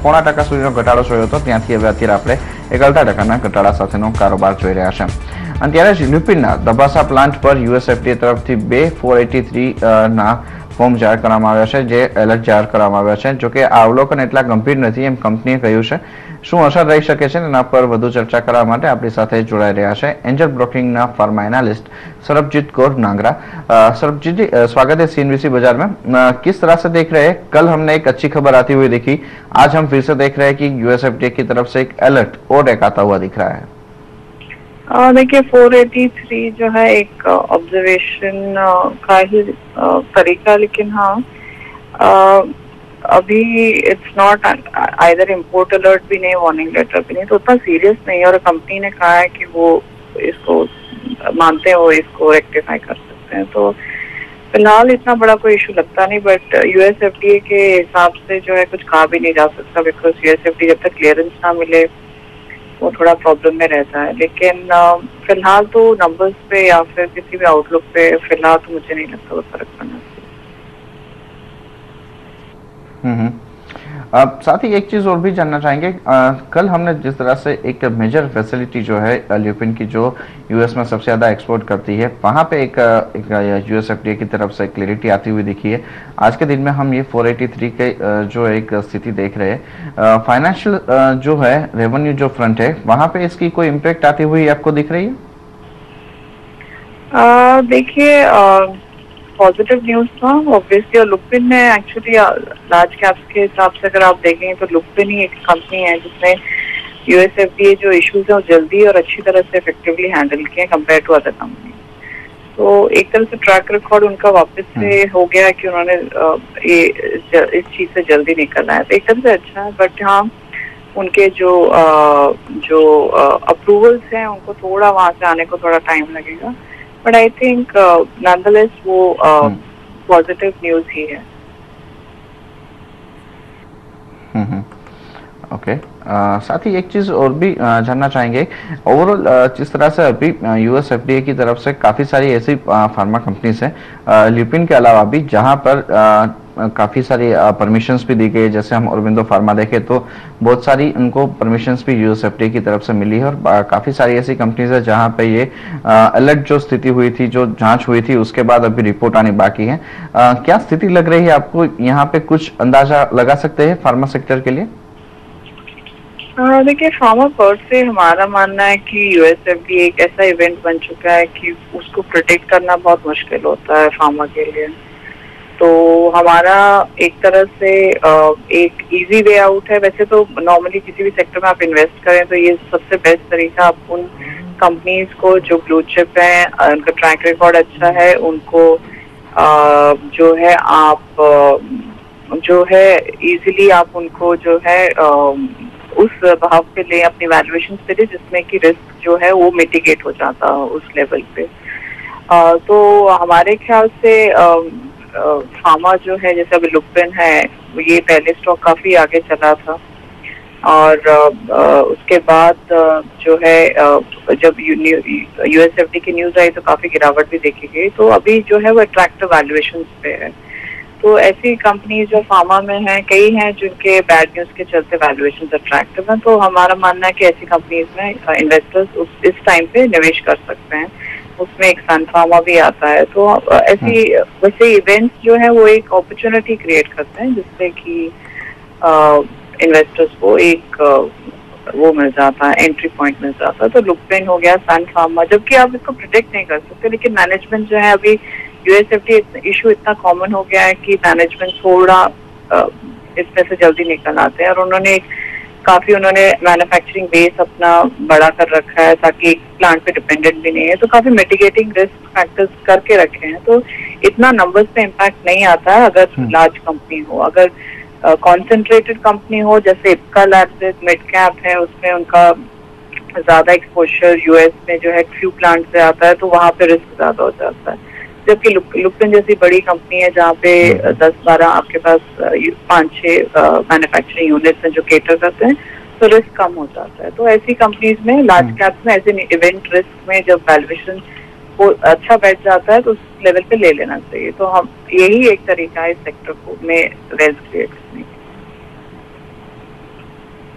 0.5% સુધીનો ઘટાડો જોયો હતો, ત્યાંથી હવે અત્યારે આપણે 1.5% ઘટાડા સાથેનો કારોબાર જોઈ રહ્યા છે. અને ત્યારે જ લ્યુપિનના દબાસા પ્લાન્ટ પર યુએસએફડીએ તરફથી 2 483 ના ફોર્મ જાહેર કરવામાં આવ્યા છે, જે એલર્ટ જાહેર કરવામાં આવ્યા છે. જોકે આ અવલોકન એટલા ગંભીર નથી એમ કંપનીએ કહ્યું છે. શું અસર રહી શકે છે એના પર વધુ ચર્ચા કરવા માટે આપણી સાથે જોડાઈ રહ્યા છે Angel Broking pharma analyst Sarabjit Kaur Nangra. Sarabjit ji, स्वागत है सीएनबीसी बाजार में. किस तरह से देख रहे हैं, कल हमने एक अच्छी खबर आती हुई देखी, आज हम फिर से देख रहे हैं कि यूएसएफडीए की तरफ से एक अलर्ट और एक आता हुआ दिख रहा है. देखिए 483 जो है एक ऑब्जर्वेशन का ही तरीका, लेकिन हाँ अभी it's not either import alert भी नहीं, वार्निंग लेटर भी नहीं, तो उतना सीरियस नहीं है. और कंपनी ने कहा है कि वो इसको मानते हैं, वो इसको रेक्टिफाई कर सकते हैं. तो फिलहाल इतना बड़ा कोई इशू लगता नहीं, बट यूएसएफडीए के हिसाब से जो है कुछ कहा भी नहीं जा सकता, बिकॉज यूएसएफडीए जब तक क्लियरेंस ना मिले वो थोड़ा प्रॉब्लम में रहता है. लेकिन फिलहाल तो नंबर्स पे या फिर किसी भी आउटलुक पे फिलहाल तो मुझे नहीं लगता वो फर्क पड़ना. साथ ही एक चीज और भी जानना चाहेंगे, कल हमने जिस तरह से एक मेजर फैसिलिटी जो है ल्यूपिन की जो यूएस में सबसे ज्यादा एक्सपोर्ट करती है, वहां पे एक यूएसएफडीए की तरफ से क्लैरिटी आती हुई दिखी है. आज के दिन में हम ये 483 के जो एक स्थिति देख रहे हैं, फाइनेंशियल जो है रेवेन्यू जो फ्रंट है वहां पे इसकी कोई इम्पैक्ट आती हुई आपको दिख रही है? देखिए पॉजिटिव न्यूज था ऑब्वियसली, और लुपिन ने एक्चुअली लार्ज कैप्स के हिसाब से अगर आप देखें तो लुपिन ही एक कंपनी है जिसने यूएसएफडीए जो इश्यूज है वो जल्दी और अच्छी तरह से इफेक्टिवली हैंडल किए कंपेयर टू अदर कंपनी. तो एक तरह से ट्रैक रिकॉर्ड उनका वापस से हो गया कि उन्होंने इस चीज से जल्दी निकलना है, तो एक तरह से अच्छा है. बट हाँ उनके जो अप्रूवल्स हैं उनको थोड़ा वहां से आने को थोड़ा टाइम लगेगा, बट आई थिंक नॉनदलेस वो पॉजिटिव न्यूज ही है. ओके. साथ ही एक चीज और भी जानना चाहेंगे, ओवरऑल जिस तरह से अभी यूएसएफडीए की तरफ से काफी सारी ऐसी फार्मा कंपनीज हैं ल्यूपिन के अलावा भी जहां पर काफी सारी परमिशंस भी दी गई. जैसे हम औरबिंदो फार्मा देखें तो बहुत सारी उनको परमिशंस भी यूएसएफडीए की तरफ से मिली है, और काफी सारी ऐसी कंपनीज है जहां पे ये अलर्ट जो स्थिति हुई थी, जो जांच हुई थी, उसके बाद अभी रिपोर्ट आनी बाकी है. क्या स्थिति लग रही है आपको, यहाँ पे कुछ अंदाजा लगा सकते हैं फार्मा सेक्टर के लिए? देखिए फार्मा पर्ट से हमारा मानना है कि यूएसएफडीए एक ऐसा इवेंट बन चुका है कि उसको प्रोटेक्ट करना बहुत मुश्किल होता है फार्मा के लिए. तो हमारा एक तरह से एक इजी वे आउट है. वैसे तो नॉर्मली किसी भी सेक्टर में आप इन्वेस्ट करें तो ये सबसे बेस्ट तरीका, आप उन कंपनीज को जो ब्लू चिप हैं, उनका ट्रैक रिकॉर्ड अच्छा है, उनको जो है आप जो है इजीली आप उनको जो है उस भाव पे ले, अपनी वैल्यूएशन पे ले जिसमें कि रिस्क जो है वो मिटिगेट हो जाता है उस लेवल पे. तो हमारे ख्याल से फार्मा जो है, जैसे अभी लुपिन है, ये पहले स्टॉक काफी आगे चला था, और उसके बाद जो है जब यूएसएफडी की न्यूज आई तो काफी गिरावट भी देखी गई. तो अभी जो है वो अट्रैक्टिव वैल्यूएशन पे है. तो ऐसी कंपनी जो फार्मा में हैं, कई हैं जिनके बैड न्यूज के चलते वैल्यूएशन अट्रैक्टिव हैं. तो हमारा मानना है कि ऐसी कंपनीज में इन्वेस्टर्स इस टाइम पे निवेश कर सकते हैं. उसमें एक सन फार्मा भी आता है. तो ऐसी वैसे इवेंट्स जो है वो एक अपॉर्चुनिटी क्रिएट करते हैं जिससे कि इन्वेस्टर्स को एक वो मिल जाता है, एंट्री पॉइंट मिल जाता है. तो लुपिन हो गया, सन फार्मा, जबकि आप इसको प्रिडिक्ट नहीं कर सकते, लेकिन मैनेजमेंट जो है अभी यूएसएफडीए इशू इतना कॉमन हो गया है कि मैनेजमेंट थोड़ा इसमें से जल्दी निकल आते हैं. और उन्होंने मैन्युफैक्चरिंग बेस अपना बड़ा कर रखा है ताकि एक प्लांट पे डिपेंडेंट भी नहीं है. तो काफी मिटिगेटिंग रिस्क फैक्टर्स करके रखे हैं. तो इतना नंबर्स पे इम्पैक्ट नहीं आता है अगर लार्ज कंपनी हो. अगर कॉन्सेंट्रेटेड कंपनी हो जैसे इप्का लैब्स मिड कैप है, उसमें उनका ज्यादा एक्सपोजर यूएस में जो है फ्यू प्लांट से आता है, तो वहां पे रिस्क ज्यादा हो जाता है. जबकि लुपिन जैसी बड़ी कंपनी है जहाँ पे 10-12 आपके पास 5-6 मैन्युफैक्चरिंग यूनिट्स हैं जो केटर करते हैं, तो रिस्क कम हो जाता है. तो ऐसी कंपनीज में, लार्ज कैप्स में, ऐसे इवेंट रिस्क में जब वैल्यूएशन वो अच्छा बैठ जाता है तो उस लेवल पे ले लेना चाहिए. तो हम यही एक तरीका है इस सेक्टर को में वेल्थ क्रिएट करने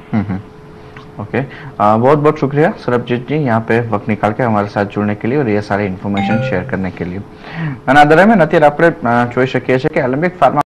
ओके, बहुत बहुत शुक्रिया सरबजीत जी यहाँ पे वक्त निकाल के हमारे साथ जुड़ने के लिए और ये सारी इन्फॉर्मेशन शेयर करने के लिए। અને આ દરમિયાન અત્યારે આપણે જોઈ શકીએ છીએ કે એલેમ્બિક ફાર્મા